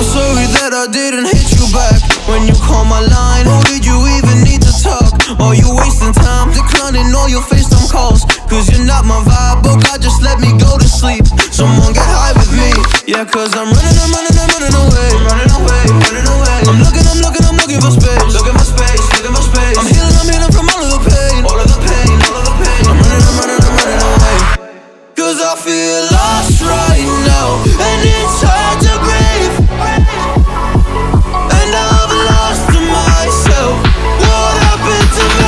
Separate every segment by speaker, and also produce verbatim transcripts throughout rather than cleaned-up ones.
Speaker 1: sorry that I didn't hit you back when you call my line. Or did you even need to talk? Or you wasting time declining all your FaceTime calls? Cause you're not my vibe, but God just let me go to sleep. Someone get high with me. Yeah, cause I'm running, I'm running, I'm running away. I'm running away, running away. I'm looking, I'm looking, I'm looking for space. Look at my space, look at my space. I'm healing, I'm healing from all of the pain. All of the pain, all of the pain. I'm running, I'm running, I'm running away. Cause I feel lost right now, and it's hard to breathe. And I've lost myself. What happened to me?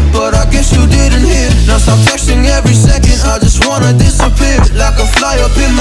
Speaker 1: Stop texting every second, I just wanna disappear. Like a fly up in